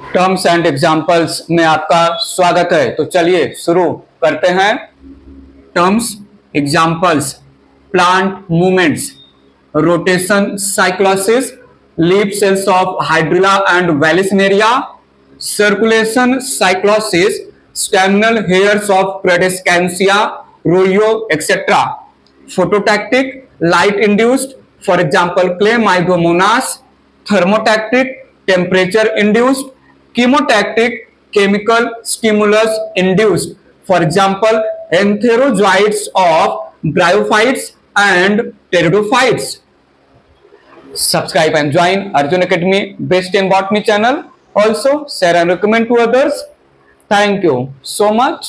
Terms and examples में आपका स्वागत है। तो चलिए शुरू करते हैं। Terms, examples, plant movements, rotation cyclosis, leaf cells of hydrilla and vallisneria, circulation cyclosis, staminal hairs of tradescantia, rhoeo etcetera, phototactic, light induced, for example Chlamydomonas, thermotactic, temperature induced, chemotactic, chemical stimulus induced, for example antherozoids of bryophytes and pteridophytes. Subscribe and join Arjun Academy Best in Botany channel. Also share and recommend to others. Thank you so much.